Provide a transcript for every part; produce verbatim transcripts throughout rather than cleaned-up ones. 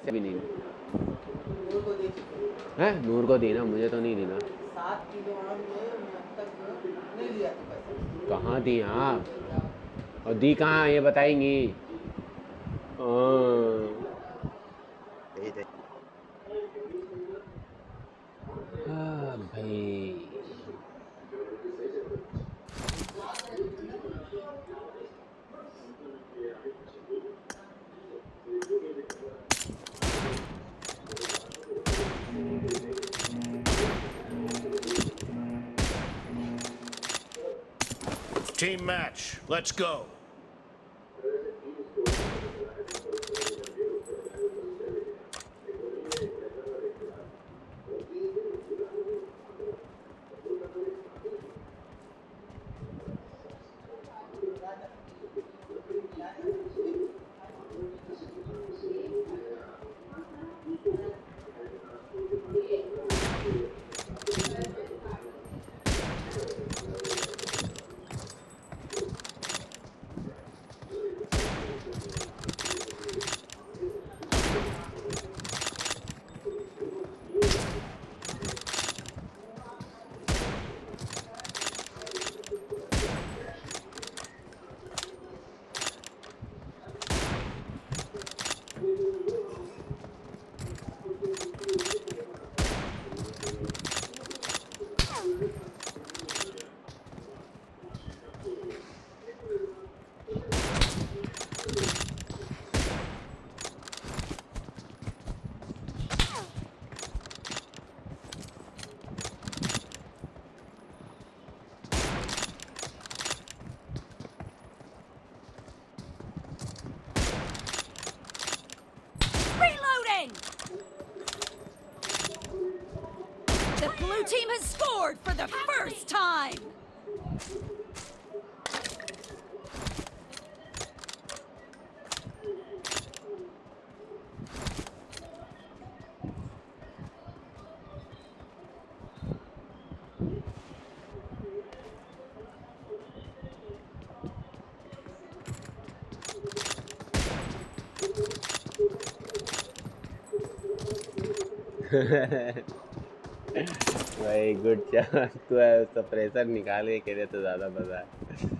भी नहीं है। नूर को दी ना, मुझे तो नहीं दी ना। सात किलो आम जो है मैं अब तक नहीं लिया था पैसा। कहाँ दी आप? और दी कहाँ ये बताएंगी? हाँ भाई Team match, let's go. The blue team has scored for the first time! भाई गुड चांस। तू है उसका प्रेशर निकाल के खेले तो ज्यादा मजा है।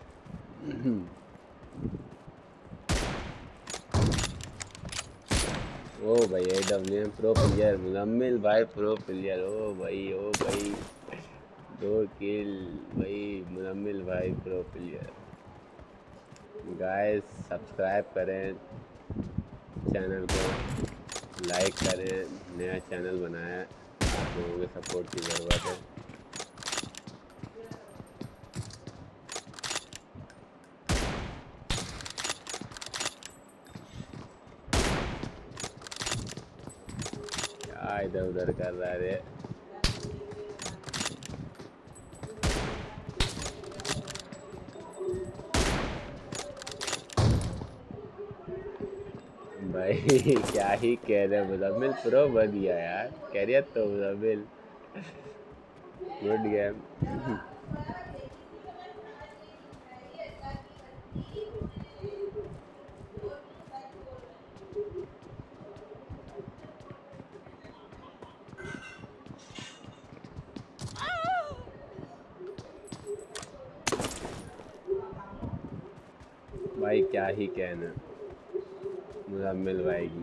ओ भाई A W M pro player Muzammil भाई, प्रो प्लेयर। ओ भाई ओ भाई दो किल भाई, मुजम्मिल भाई प्रो प्लेयर। गाइस सब्सक्राइब करें चैनल को, लाइक करें, नया चैनल बनाया, आप लोगों के सपोर्ट की ज़रूरत है। क्या इधर उधर कर रहा है रे? भाई क्या ही कह रहे मुजम्मिल, प्रो बन गया यार। कैरियर तो मुजम्मिल गुड गेम। भाई क्या ही कहना मुजम्मिल भाई की।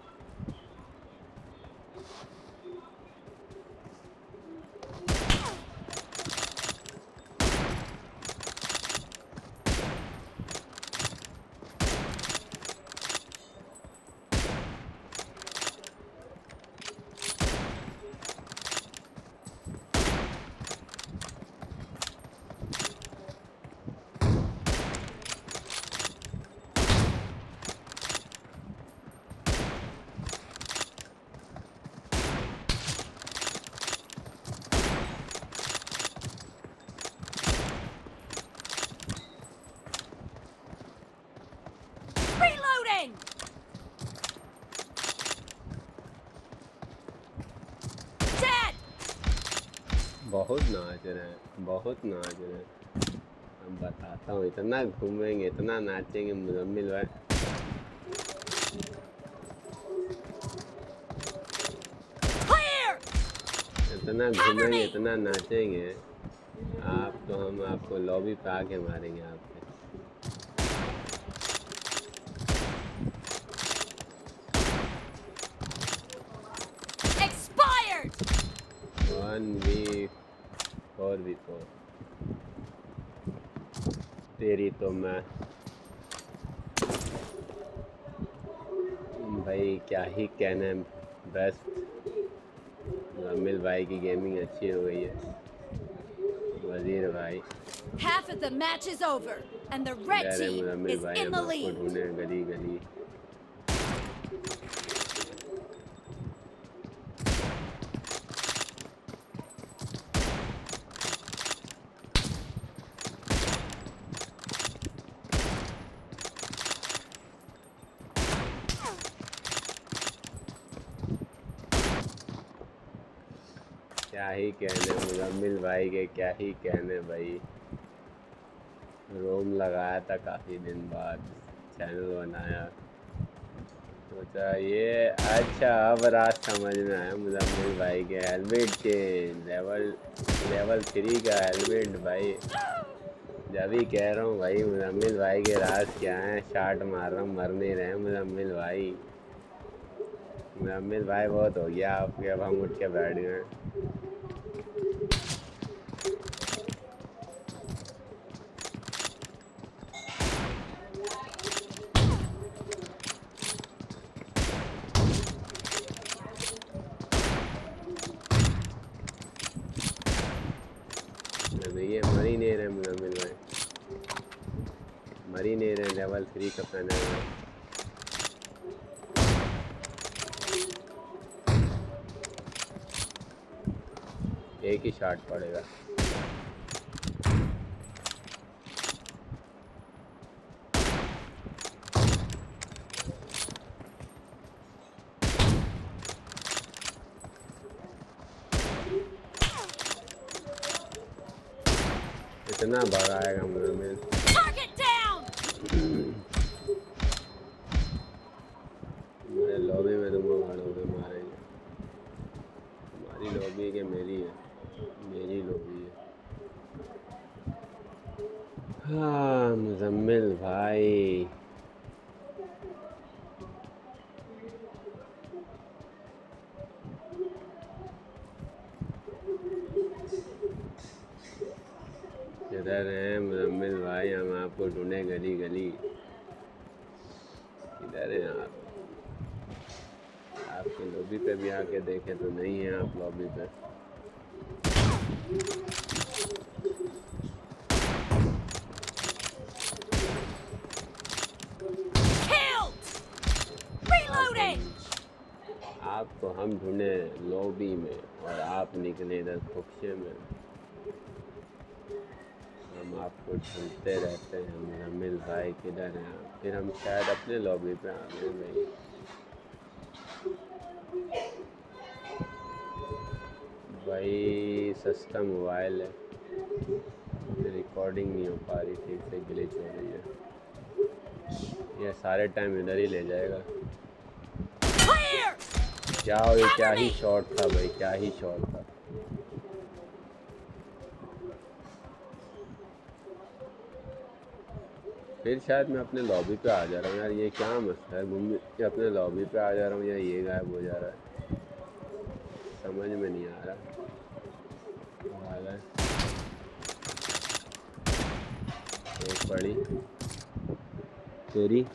बहुत नाच रहे हैं, बहुत नाच रहे हैं। हम बताता हूँ, इतना घूमेंगे, इतना नाचेंगे मुजम्मिल भाई। इतना Cover घूमेंगे, me! इतना नाचेंगे, आप तो हम आपको लॉबी पे आके मारेंगे आपके। Expired! One v four v four तेरी तो मैं भाई क्या ही कहने। बेस्ट मुजम्मिल भाई की गेमिंग अच्छी हो गई है। वजीर भाई Half of the match is over, and the red इधर है team मुजम्मिल is भाई, in हम the आपको lead. ढूंढे गली गली। क्या ही कहने मुजम्मिल भाई के, क्या ही कहने भाई। रोम लगाया था काफ़ी दिन बाद, चैनल बनाया, सोचा ये अच्छा अब रात समझ में आया मुजम्मिल भाई के helmet change level level three का हेलमेट भाई। जब ही कह रहा हूँ भाई मुजम्मिल भाई के राज क्या हैं, शाट मार रहा हूँ मर नहीं रहे मुजम्मिल भाई। मुजम्मिल भाई बहुत हो गया आपके, अब हम उठ के बैठ गए। ये मर ही नहीं रहे मुजम्मिल भाई, मर ही नहीं रहे, लेवल थ्री का पहना है। एक ही शॉट पड़ेगा। इतना भगाएगा मुजम्मिल। Target down! मेरे लॉबी में तुमको खड़े होकर मारेंगे। हमारी लॉबी के मेरी है, मेरी लॉबी है। हाँ मुजम्मिल भाई किधर हैं मुजम्मिल भाई, हम आपको ढूंढे गली गली। किधर हैं आप? आपके लॉबी पे भी आके देखे तो नहीं है आप लॉबी पे। Killed! आप Reloading! आपको हम ढूंढे लॉबी में और आप निकले इधर खुफिया में। हम आपको ढूंढते रहते हैं मुजम्मिल भाई, किधर हैं आप? फिर हम शायद अपने लॉबी पे आ गए भाई। भाई सस्ता मोबाइल है, रिकॉर्डिंग नहीं हो पा रही ठीक से, ग्लिच हो रही है। ये सारे टाइम इधर ही ले जाएगा। Clear! क्या हो, ये क्या ही शॉट था भाई, क्या ही शॉट था। फिर शायद मैं अपने लॉबी पे आ जा रहा हूँ यार, ये क्या मसला है, घूम अपने लॉबी पे आ जा रहा हूँ या ये गायब हो जा रहा है, समझ में नहीं आ रहा। एक पड़ी तेरी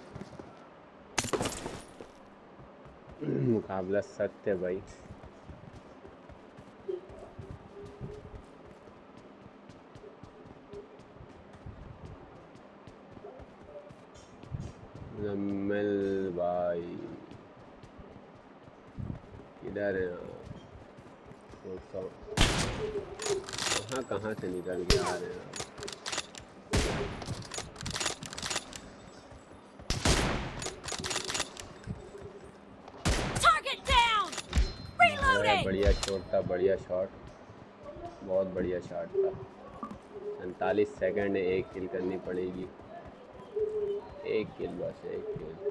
मुकाबला सख्त है भाई। मुजम्मिल भाई किधर है आप? कहाँ कहाँ से निकल के आ रहे हैं आप? Target down! Reloading! बढ़िया शॉट था, बढ़िया शॉट, बहुत बढ़िया शॉट था। सैंतालीस सेकंड है, एक किल करनी पड़ेगी, एक किल बस, एक किल।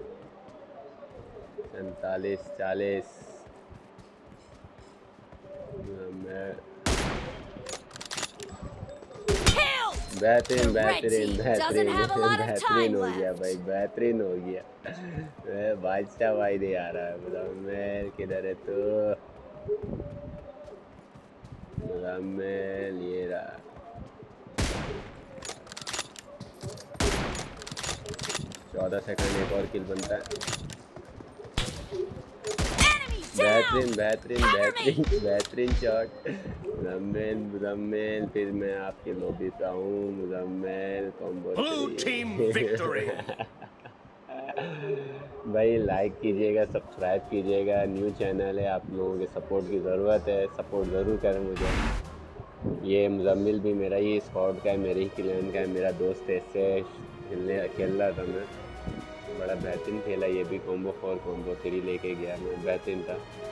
सैंतालीस चालीस बेहतरीन The red बेहतरीन team बेहतरीन doesn't have a lot of बेहतरीन time हो गया left. भाई, बेहतरीन हो गया। बादशाह भाई नहीं आ रहा है, मुजम्मिल किधर है तू? मुजम्मिल ये रहा। चौदह सेकंड एक और किल बनता है। बेहतरीन बेहतरीन बेहतरीन बेहतरीन शॉट मुजम्मिल मुजम्मिल। फिर मैं आपके लॉबी पे आऊँ Muzammil. Combo Blue team victory. भाई लाइक कीजिएगा, सब्सक्राइब कीजिएगा, न्यू चैनल है, आप लोगों के सपोर्ट की ज़रूरत है, सपोर्ट ज़रूर करें मुझे। ये मुजम्मिल भी मेरा ही स्क्वाड का है, मेरे ही क्लैन का है, मेरा दोस्त है, इससे खेलने खेल रहा था मैं। बड़ा बेहतरीन खेला ये भी, कॉम्बो फोर कॉम्बो थ्री लेके गया मैं, बेहतरीन था।